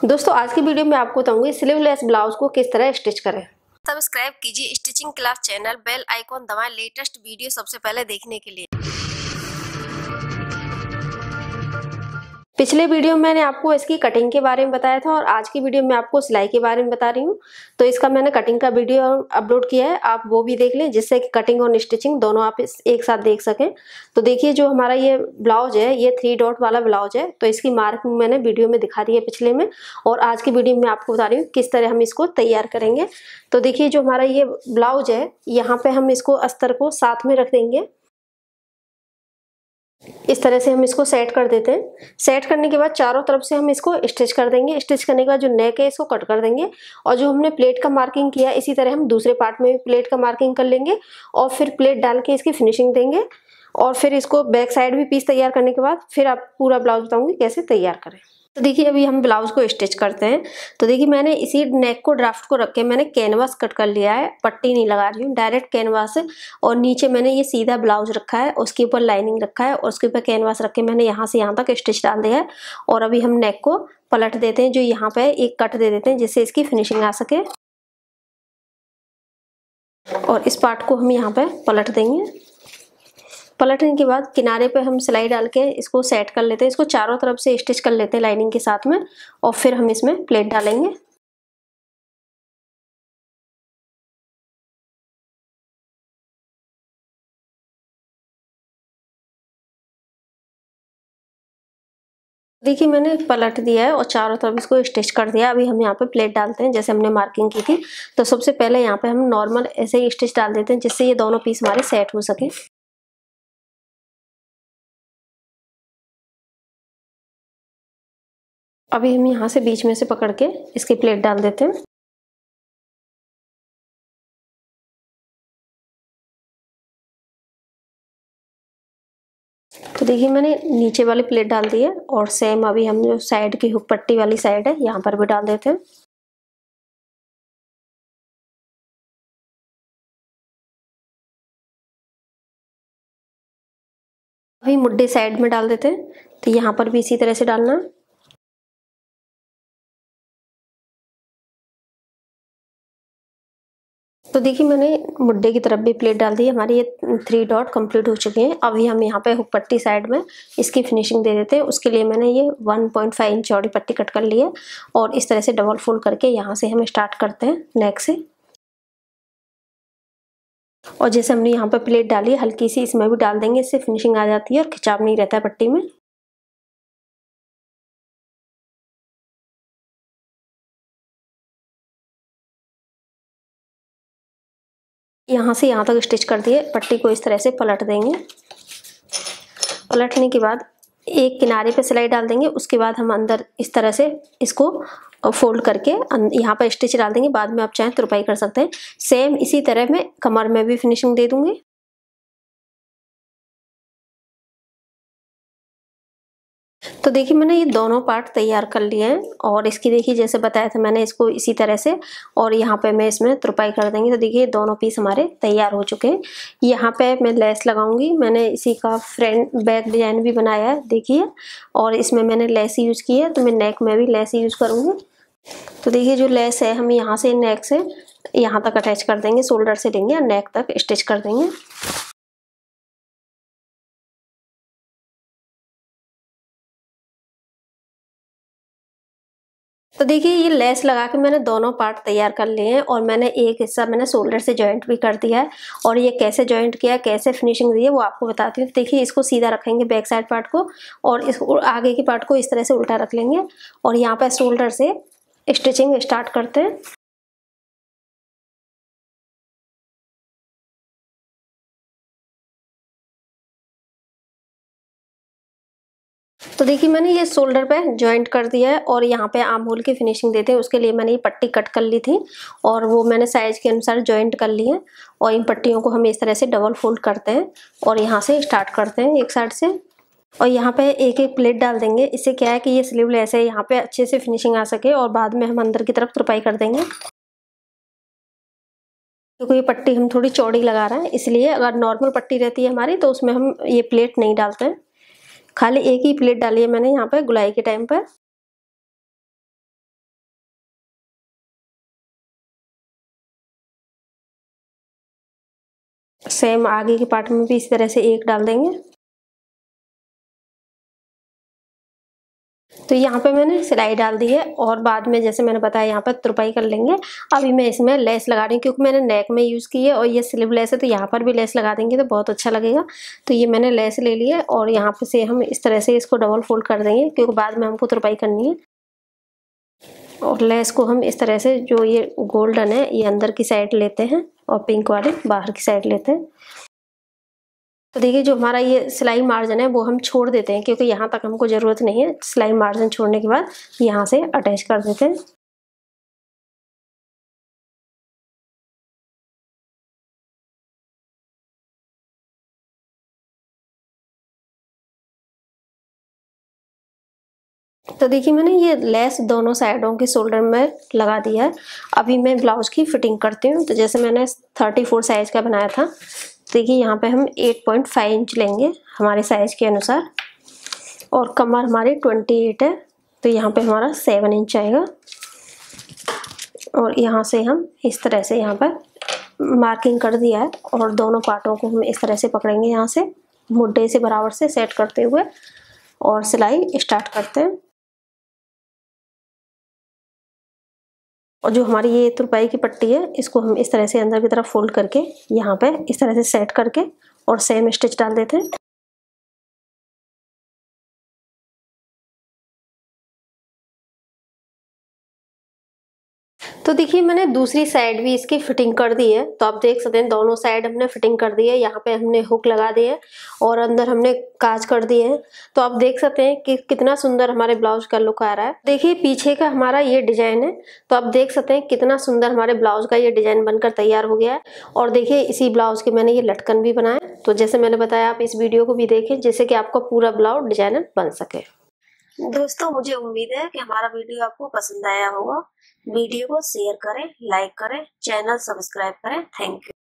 दोस्तों आज की वीडियो में आपको बताऊंगी स्लीवलेस ब्लाउज को किस तरह स्टिच करें। सब्सक्राइब कीजिए stitching class channel, bell icon दबाएं लेटेस्ट वीडियो सबसे पहले देखने के लिए। पिछले वीडियो में मैंने आपको इसकी कटिंग के बारे में बताया था और आज की वीडियो में आपको सिलाई के बारे में बता रही हूँ। तो इसका मैंने कटिंग का वीडियो अपलोड किया है, आप वो भी देख लें जिससे कि कटिंग और स्टिचिंग दोनों आप एक साथ देख सकें। तो देखिए जो हमारा ये ब्लाउज है ये 3 डॉट वाला ब्लाउज है, तो इसकी मार्किंग मैंने वीडियो में दिखा दी है पिछले में, और आज की वीडियो में आपको बता रही हूँ किस तरह हम इसको तैयार करेंगे। तो देखिए जो हमारा ये ब्लाउज है यहाँ पे हम इसको अस्तर को साथ में रख देंगे। इस तरह से हम इसको सेट कर देते हैं। सेट करने के बाद चारों तरफ से हम इसको स्टिच कर देंगे। स्टिच करने के बाद जो नेक है इसको कट कर देंगे, और जो हमने प्लेट का मार्किंग किया इसी तरह हम दूसरे पार्ट में भी प्लेट का मार्किंग कर लेंगे और फिर प्लेट डाल के इसकी फिनिशिंग देंगे। और फिर इसको बैक साइड भी पीस तैयार करने के बाद फिर आप पूरा ब्लाउज बताऊंगी कैसे तैयार करें। तो देखिए अभी हम ब्लाउज को स्टिच करते हैं। तो देखिए मैंने इसी नेक को ड्राफ्ट को रख के मैंने कैनवास कट कर लिया है, पट्टी नहीं लगा रही हूँ, डायरेक्ट कैनवास है। और नीचे मैंने ये सीधा ब्लाउज रखा है, उसके ऊपर लाइनिंग रखा है और उसके ऊपर कैनवास रख के मैंने यहाँ से यहाँ तक स्टिच डाल दिया है। और अभी हम नेक को पलट देते हैं, जो यहाँ पे एक कट दे देते हैं जिससे इसकी फिनिशिंग आ सके। और इस पार्ट को हम यहाँ पे पलट देंगे। पलटने के बाद किनारे पे हम सिलाई डाल के इसको सेट कर लेते हैं। इसको चारों तरफ से स्टिच कर लेते हैं लाइनिंग के साथ में, और फिर हम इसमें प्लेट डालेंगे। देखिए मैंने पलट दिया है और चारों तरफ इसको स्टिच कर दिया। अभी हम यहाँ पे प्लेट डालते हैं जैसे हमने मार्किंग की थी। तो सबसे पहले यहाँ पे हम नॉर्मल ऐसे ही स्टिच डाल देते हैं जिससे ये दोनों पीस हमारे सेट हो सके। अभी हम यहाँ से बीच में से पकड़ के इसकी प्लेट डाल देते हैं। तो देखिए मैंने नीचे वाली प्लेट डाल दी है, और सेम अभी हम जो साइड की हुक पट्टी वाली साइड है यहाँ पर भी डाल देते हैं। अभी मुड्ढे साइड में डाल देते हैं, तो यहाँ पर भी इसी तरह से डालना है। तो देखिए मैंने मुड्ढे की तरफ भी प्लेट डाल दी है। हमारी ये 3 डॉट कंप्लीट हो चुके हैं। अभी हम यहाँ पे हुक पट्टी साइड में इसकी फिनिशिंग दे देते हैं। उसके लिए मैंने ये 1.5 इंच चौड़ी पट्टी कट कर ली है, और इस तरह से डबल फोल्ड करके यहाँ से हम स्टार्ट करते हैं नेक से। और जैसे हमने यहाँ पे प्लेट डाली है हल्की सी इसमें भी डाल देंगे, इससे फिनिशिंग आ जाती है और खिंचाव नहीं रहता है पट्टी में। यहाँ से यहाँ तक स्टिच कर दिए। पट्टी को इस तरह से पलट देंगे। पलटने के बाद एक किनारे पे सिलाई डाल देंगे। उसके बाद हम अंदर इस तरह से इसको फोल्ड करके यहाँ पर स्टिच डाल देंगे। बाद में आप चाहें तो तुरपाई कर सकते हैं। सेम इसी तरह मैं कमर में भी फिनिशिंग दे दूंगी। तो देखिए मैंने ये दोनों पार्ट तैयार कर लिए हैं, और इसकी देखिए जैसे बताया था मैंने इसको इसी तरह से, और यहाँ पे मैं इसमें तुरपाई कर देंगे। तो देखिए दोनों पीस हमारे तैयार हो चुके हैं। यहाँ पे मैं लेस लगाऊंगी। मैंने इसी का फ्रंट बैक डिजाइन भी बनाया है देखिए, और इसमें मैंने लेस यूज की है, तो मैं नेक में भी लेस यूज करूंगी। तो देखिए जो लेस है हम यहाँ से नेक से यहाँ तक अटैच कर देंगे, शोल्डर से लेंगे और नेक तक स्टिच कर देंगे। तो देखिए ये लेस लगा के मैंने दोनों पार्ट तैयार कर लिए हैं, और मैंने एक हिस्सा मैंने शोल्डर से जॉइंट भी कर दिया है। और ये कैसे जॉइंट किया, कैसे फिनिशिंग दी है वो आपको बताती हूँ। देखिए इसको सीधा रखेंगे बैक साइड पार्ट को, और इस आगे की पार्ट को इस तरह से उल्टा रख लेंगे, और यहाँ पे शोल्डर से स्टिचिंग स्टार्ट करते हैं। तो देखिए मैंने ये शोल्डर पे जॉइंट कर दिया है, और यहाँ पे आर्म होल की फिनिशिंग देते हैं उसके लिए मैंने ये पट्टी कट कर ली थी, और वो मैंने साइज के अनुसार जॉइंट कर ली है। और इन पट्टियों को हम इस तरह से डबल फोल्ड करते हैं और यहाँ से स्टार्ट करते हैं एक साइड से, और यहाँ पे एक एक प्लेट डाल देंगे। इससे क्या है कि ये स्लीवलेस है, यहाँ पे अच्छे से फिनिशिंग आ सके, और बाद में हम अंदर की तरफ तुरपाई कर देंगे। क्योंकि ये पट्टी हम थोड़ी चौड़ी लगा रहे हैं, इसलिए अगर नॉर्मल पट्टी रहती है हमारी तो उसमें हम ये प्लेट नहीं डालते हैं। खाली एक ही प्लेट डाली है मैंने यहाँ पे गुलाई के टाइम पर। सेम आगे के पार्ट में भी इसी तरह से एक डाल देंगे। तो यहाँ पे मैंने सिलाई डाल दी है और बाद में जैसे मैंने बताया यहाँ पर तुरपाई कर लेंगे। अभी मैं इसमें लेस लगा रही हूँ क्योंकि मैंने नेक में यूज़ की है और ये स्लीव लेस है, तो यहाँ पर भी लेस लगा देंगे तो बहुत अच्छा लगेगा। तो ये मैंने लेस ले ली है और यहाँ पे से हम इस तरह से इसको डबल फोल्ड कर देंगे क्योंकि बाद में हमको तुरपाई करनी है। और लेस को हम इस तरह से, जो ये गोल्डन है ये अंदर की साइड लेते हैं और पिंक वाले बाहर की साइड लेते हैं। तो देखिए जो हमारा ये सिलाई मार्जिन है वो हम छोड़ देते हैं क्योंकि यहाँ तक हमको ज़रूरत नहीं है। सिलाई मार्जिन छोड़ने के बाद यहाँ से अटैच कर देते हैं। तो देखिए मैंने ये लेस दोनों साइडों के शोल्डर में लगा दिया है। अभी मैं ब्लाउज की फिटिंग करती हूँ। तो जैसे मैंने 34 साइज का बनाया था, देखिए यहाँ पे हम 8.5 इंच लेंगे हमारे साइज के अनुसार और कमर हमारी 28 है, तो यहाँ पे हमारा 7 इंच आएगा। और यहाँ से हम इस तरह से यहाँ पर मार्किंग कर दिया है और दोनों पार्टों को हम इस तरह से पकड़ेंगे, यहाँ से मुड्ढे से बराबर से सेट करते हुए और सिलाई स्टार्ट करते हैं। और जो हमारी ये तुरपाई की पट्टी है इसको हम इस तरह से अंदर की तरफ फोल्ड करके यहाँ पे इस तरह से सेट करके और सेम स्टिच डाल देते हैं। तो देखिए मैंने दूसरी साइड भी इसकी फिटिंग कर दी है। तो आप देख सकते हैं दोनों साइड हमने फिटिंग कर दी है। यहाँ पे हमने हुक लगा दिए हैं और अंदर हमने काज कर दिए हैं। तो आप देख सकते हैं कि कितना सुंदर हमारे ब्लाउज का लुक आ रहा है। देखिए पीछे का हमारा ये डिजाइन है, तो आप देख सकते हैं कितना सुंदर हमारे ब्लाउज का ये डिजाइन बनकर तैयार हो गया है। और देखिए इसी ब्लाउज के मैंने ये लटकन भी बनाए। तो जैसे मैंने बताया आप इस वीडियो को भी देखें जिससे कि आपका पूरा ब्लाउज डिजाइनर बन सके। दोस्तों मुझे उम्मीद है कि हमारा वीडियो आपको पसंद आया होगा। वीडियो को शेयर करें, लाइक करें, चैनल सब्सक्राइब करें। Thank you.